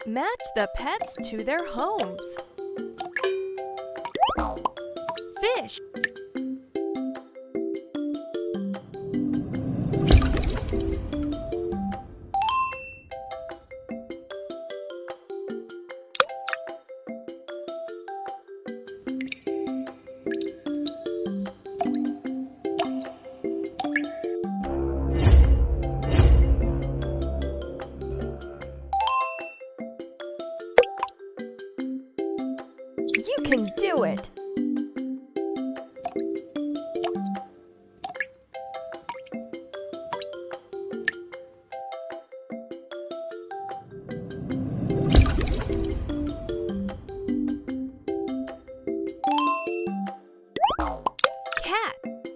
Match the pets to their homes. Fish. You can do it! Cat.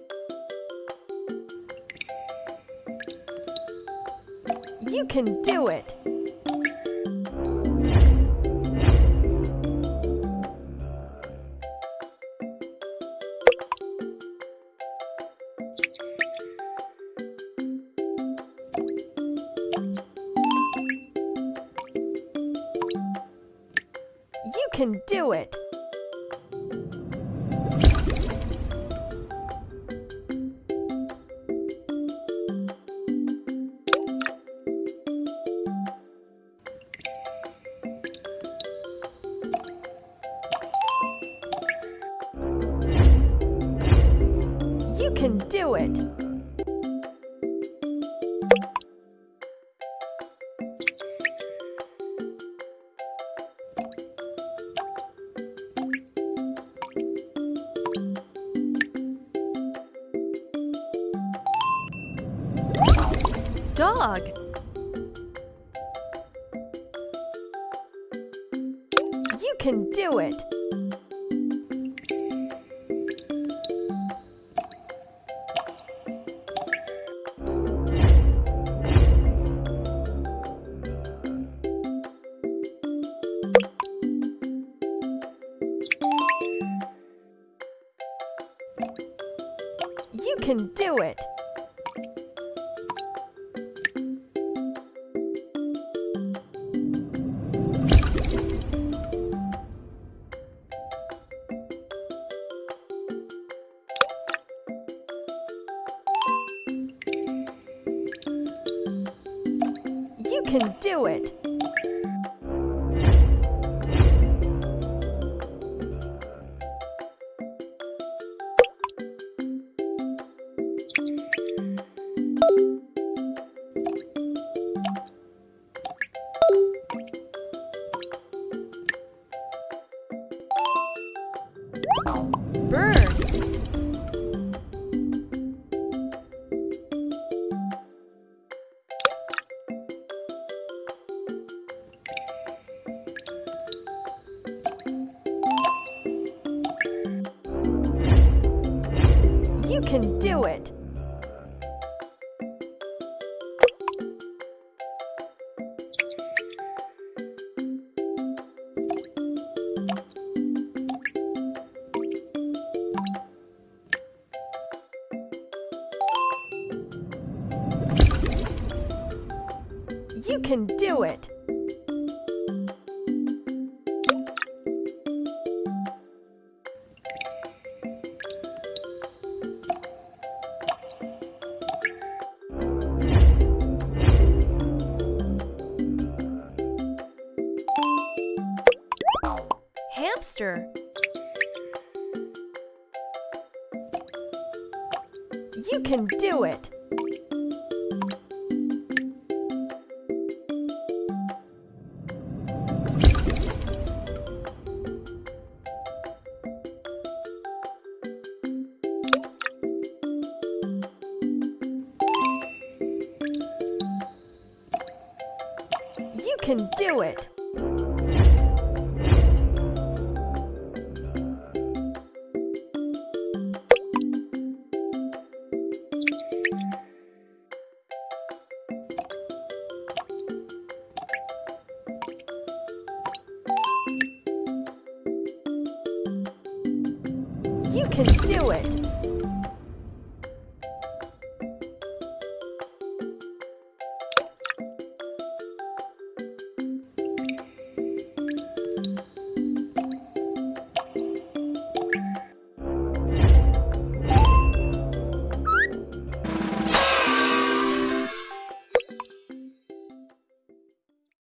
You can do it! You can do it! You can do it! Dog. You can do it! You can do it! You can do it! Bird. You can do it! You can do it! Hamster. You can do it! You can do it! You can do it!